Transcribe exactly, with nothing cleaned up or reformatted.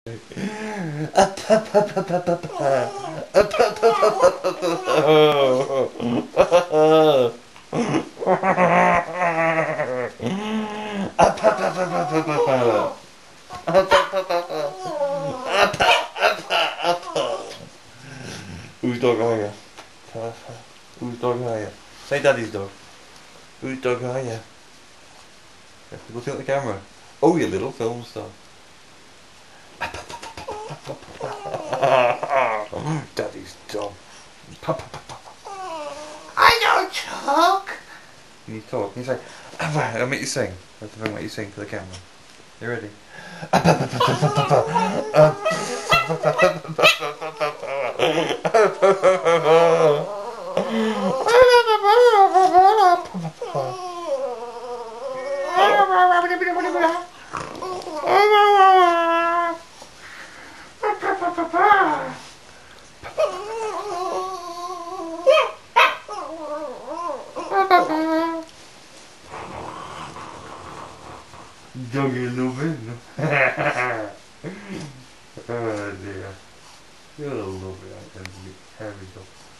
Whose dog are you? Whose dog are you? Say Daddy's dog. Whose dog are you? Look at the camera. Oh, you little film star. Daddy's dog. I don't talk. Can you talk? Can you say? I'll make you sing. That's the thing. Make you sing to the camera. You ready? Doggy loving. Oh dear. You're a lovely, I can be heavy dog.